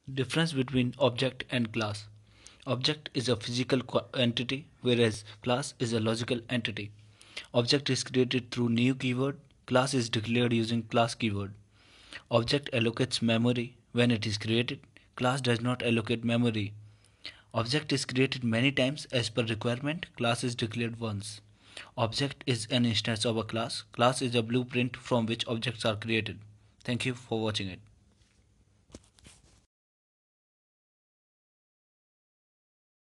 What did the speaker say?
Difference between object and class. Object is a physical entity, whereas class is a logical entity. Object is created through new keyword. Class is declared using class keyword. Object allocates memory when it is created. Class does not allocate memory. Object is created many times as per requirement. Class is declared once. Object is an instance of a class. Class is a blueprint from which objects are created. Thank you for watching it.